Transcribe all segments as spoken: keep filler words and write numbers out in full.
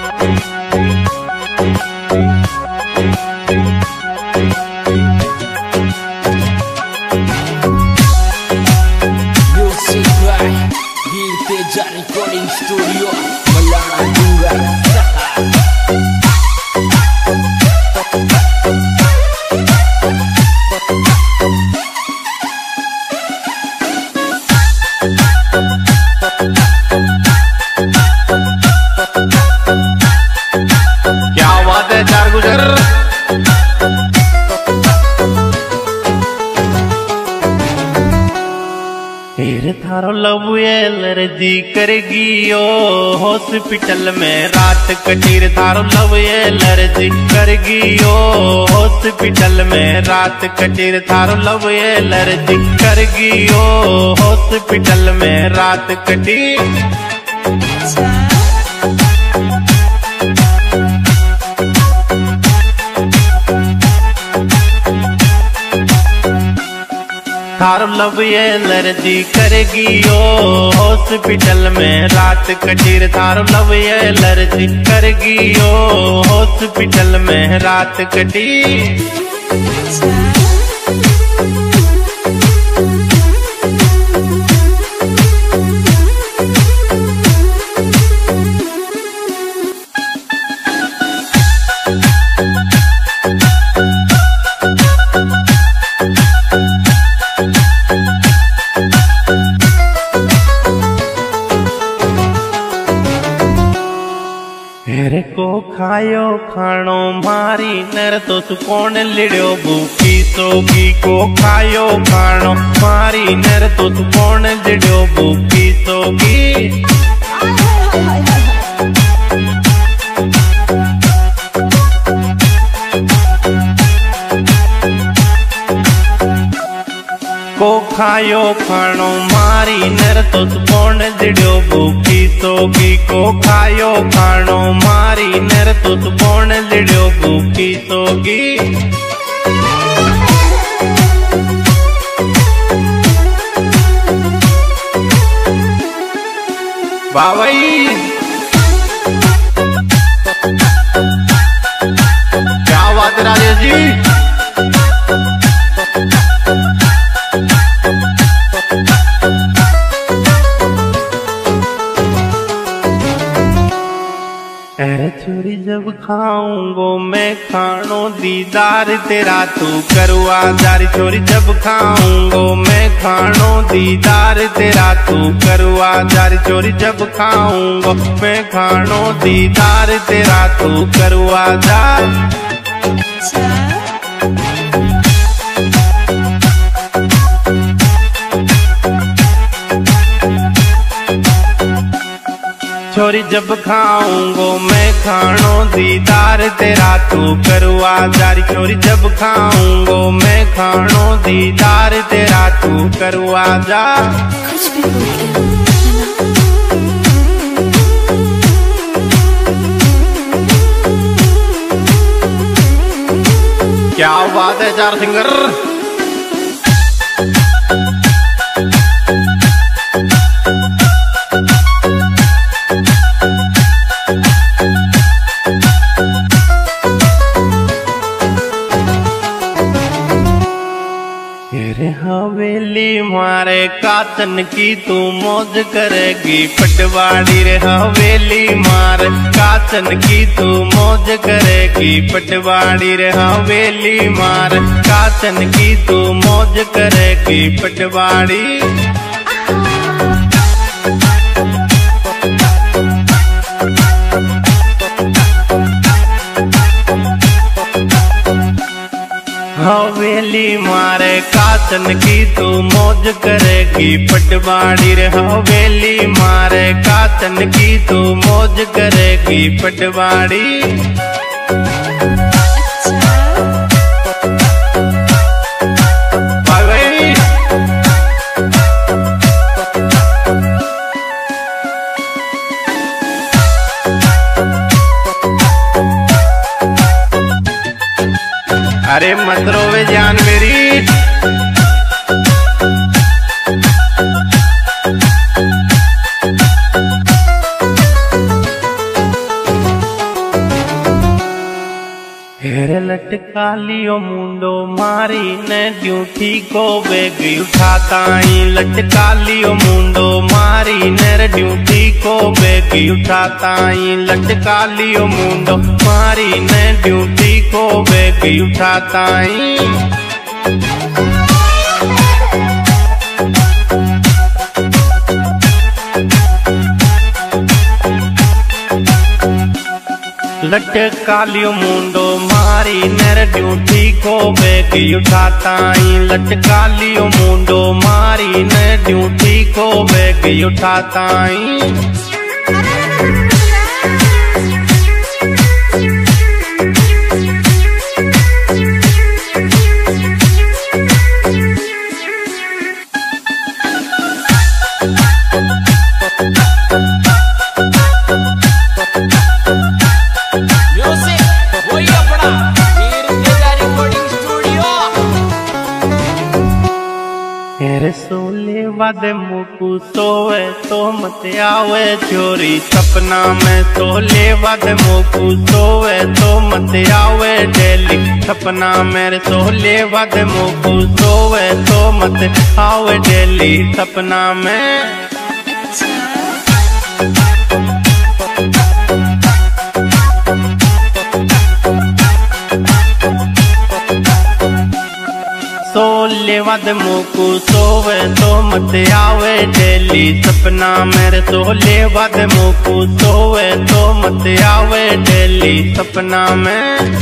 Recording Studio Melarandungan. क्या बात है चार गुजर। तेरे थारो लव एलर्जी करेगी ओ हॉस्पिटल में रात कटीर थारो लव एलर्जी करेगी ओ हॉस्पिटल में रात कटीर थारो लव एलर्जी करेगी ओ हॉस्पिटल में रात कटीर। थारो लव एलर्जी करेगी ओ हॉस्पिटल में रात कटीर थारो लव एलर्जी करेगी ओ हॉस्पिटल में रात कटीर। तेरे को खायो खानो मारी नर तो सुकोण लिड़ो भूखी सोगी को खायो खानो मारी नर तो सुकोण लिड़ो भूखी सोगी। को खायो खानो मारी नर तो सुकोण लिड़ो भूखी सोगी को खायो खानो मारी नर तो सुकोण लिड़ो भूखी सोगी। वाह भाई क्या बात है राजेश जी। अरे छोरी जब खाऊंगो मैं खानो दीदार तेरा तू करवा जारी छोरी जब खाऊंगो मैं खानो दीदार तेरा तू करवा जारी छोरी जब खाऊंगो मैं खानो दीदार तेरा तू करवा जारी। छोरी जब खाऊंगो मैं खानो दीदार तेरा तू करवा जारी छोरी जब खाऊंगो मैं खानो दीदार तेरा तू करवा जा। क्या बात है चार सिंगर। हवेली मारे कातन की तू मौज करेगी पटवाड़ी रे हवेली मारे कातन की तू मौज करेगी पटवाड़ी रे हवेली मारे कातन की तू मौज करेगी पटवाड़ी। हवेली मारे कातन की तू मौज करेगी पटवाड़ी रे हवेली मारे कातन की तू मौज करेगी पटवाड़ी। अरे मत रोवे जान मेरी। अरे लटका लियो मुंडो मारी ने ड्यूटी को बैग उठाताई। लटका लियो मुंडो मारी ने ड्यूटी को बैग उठाताई। लटका लियो मुंडो मारी ने ड्यूटी को बैग उठाताई। लटका लियो मुंडो मारी ने ड्यूटी को बैग उठाताई। लटका लियो मुंडो मारी ने ड्यूटी को बैग उठाताई। सोले वादे मुकु सोवे तो मत आवे चोरी सपना में। सोले वादे मुकु सोवे तो मत आवे डेली सपना में। सोले वादे मुकु सोवे तो मत आवे डेली सपना में। सोले वाद मुकु सोवे तो मत आवे डेली सपना मेरे। सोले वाद मुकु सोवे तो मत आवे डेली सपना में।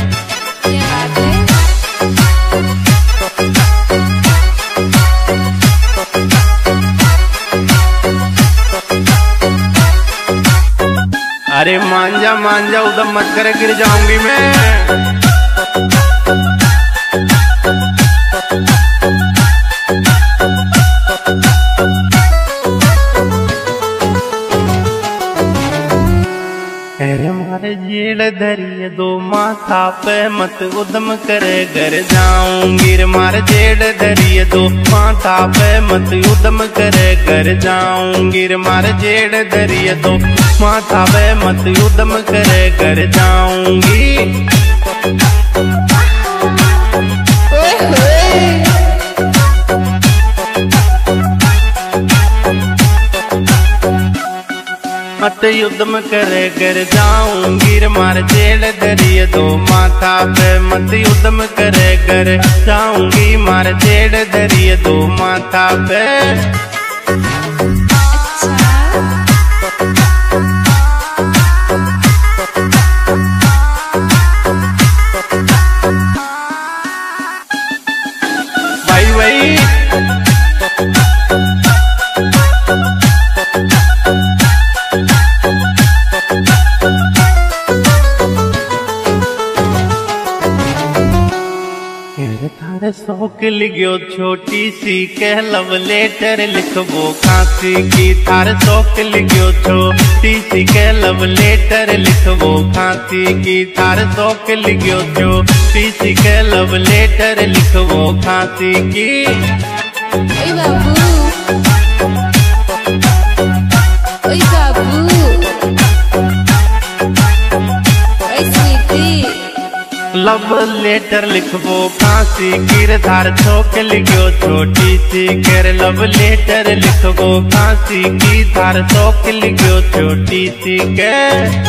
अरे मांझा मांझा उधर मत करे गिर जाऊंगी मैं। अरे मारे जेड़ धरिए दो माथा पे मत उदम करे घर जाऊंगी। रे मारे जेड़ धरिए दो माथा पे मत उदम करे घर जाऊंगी। रे मारे जेड़ धरिए दो माथा पे मत उदम करे घर जाऊंगी। मत युद्धम करे घर जाऊंगी। रे मार जेड़ धरिए दो माथा पे मत युद्धम करे घर जाऊंगी। मार जेड़ धरिए दो माथा पे। भाई भाई थारे शौक लिखो छोटी सी कह लव लेटर लिखबो खांसी की। थारे शौक लिखो छोटी सी कह लव लेटर लिखबो खांसी की। थारे शौक लिखो छोटी सी कह लव लेटर लिखबो खांसी की। ओए बाबू ओए बाबू ओए स्वीटी लव लेटर लिखबो फांसी की। धार शौक लिखो छोटी सी कर लव लेटर लिखबो फांसी की। धार शौक लिखो छोटी सी के।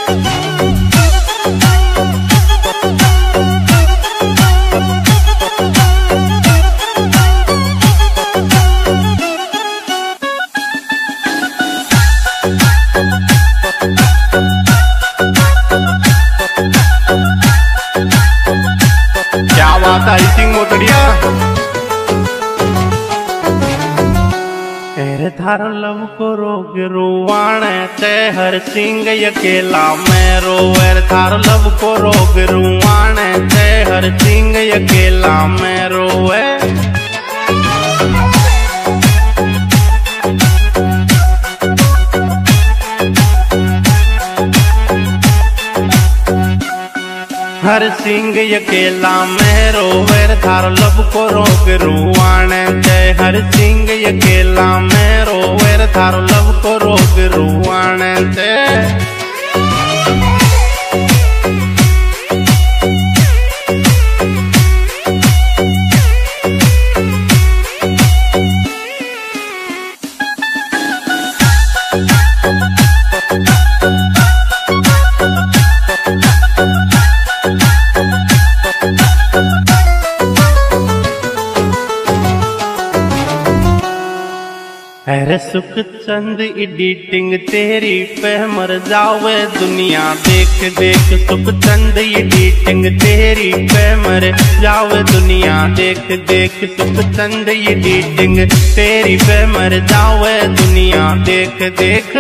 क्या बात है सिंह मोटड़िया। तेरे थार लव को रोग रुवाणे ते हर सिंह अकेला मैं रोवे। थार लव को रोग रुवाणे ते हर सिंह अकेला मैं रोवे। हर सिंह अकेला मैं रोवे। थार लब को रोग रुवाणे ते हर सिंह अकेला मैं रोवे। थार लब को रोग रुवाणे ते। सुख चंद एडिटिंग तेरी पे मर जावे दुनिया देख देख। सुख चंद एडिटिंग तेरी पे मर जावे दुनिया देख देख। सुख चंद एडिटिंग तेरी पे मर जावे दुनिया देख देख।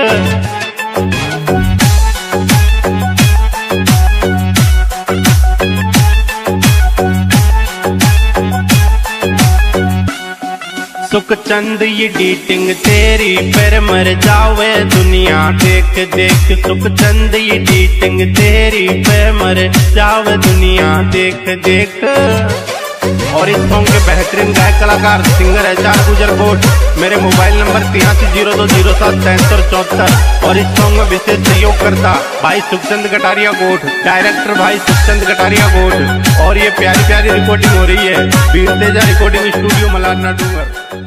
सुख चंद एडिटिंग तेरी पर मर जावे दुनिया देख देख। सुख चंद एडिटिंग तेरी पर मर जावे दुनिया देख देख। और इस सॉन्ग के बेहतरीन गायक कलाकार सिंगर है चार गुजर कोट। मेरे मोबाइल नंबर तिहासी जीरो दो जीरो सात तहत्तर चौहत्तर। और इस सॉन्ग में विशेष सहयोग करता भाई सुखचंद कटारिया कोट, डायरेक्टर भाई सुखचंद कटारिया कोट। और ये प्यारी प्यारी रिकॉर्डिंग हो रही है वीर तेजा रिकॉर्डिंग स्टूडियो मलारना डूंगर।